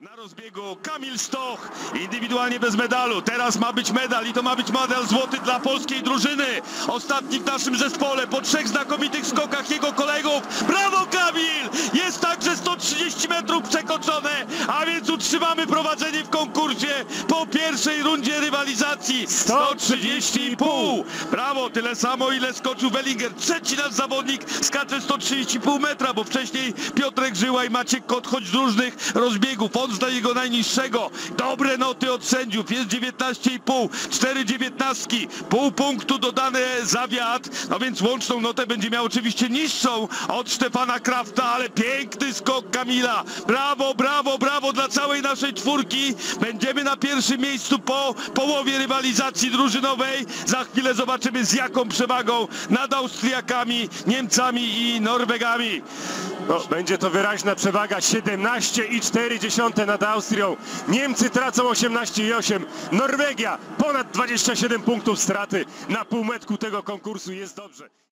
Na rozbiegu Kamil Stoch, indywidualnie bez medalu. Teraz ma być medal i to ma być medal złoty dla polskiej drużyny. Ostatni w naszym zespole po 3 znakomitych skokach jego kolegów. Brawo Kamil! Jest także 130 metrów przekroczone, a więc utrzymamy prowadzenie w konkursie po pierwszej rundzie rywalizacji. 130,5. Brawo, tyle samo ile skoczył Wellinger. Trzeci nasz zawodnik skacze 130,5 metra, bo wcześniej Piotrek Żyła i Maciek Kot, choć z różnych rozbiegów. On zdaje jego najniższego. Dobre noty od sędziów. Jest 19,5. 4,19. Pół punktu dodane za wiatr. No więc łączną notę będzie miał oczywiście niższą od Stefana Krafta, ale piękny skok Kamila. Brawo, brawo, brawo dla całej naszej czwórki. Będziemy na pierwszym miejscu po połowie rywalizacji drużynowej. Za chwilę zobaczymy, z jaką przewagą nad Austriakami, Niemcami i Norwegami. No, będzie to wyraźna przewaga, 17,4 nad Austrią. Niemcy tracą 18,8. Norwegia ponad 27 punktów straty na półmetku tego konkursu. Jest dobrze.